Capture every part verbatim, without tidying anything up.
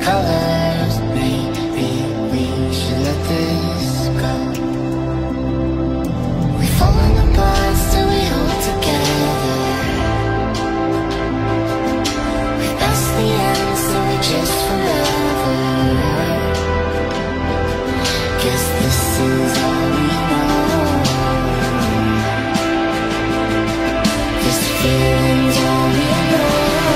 colors. Maybe we should let this go. We fall in apart, still we hold together. We pass the end, so we just forever. Guess this is all we know. This feeling's all we know.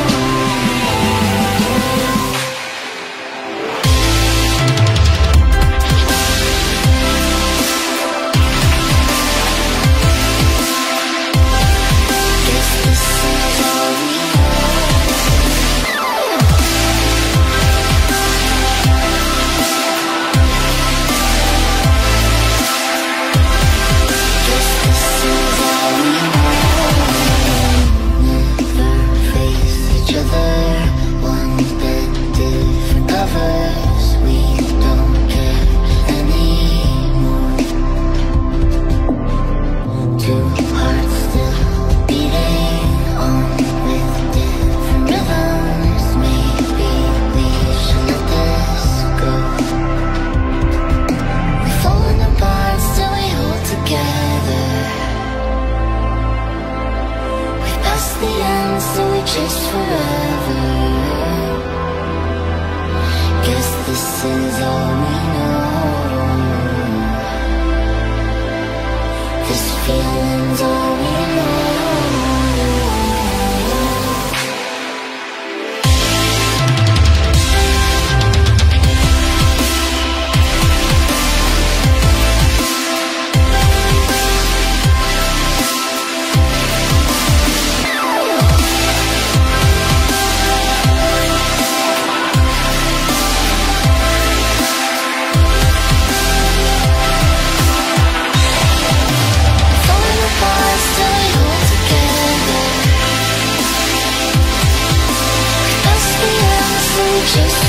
Just forever. Guess this is all we know. This feeling's all we know. Just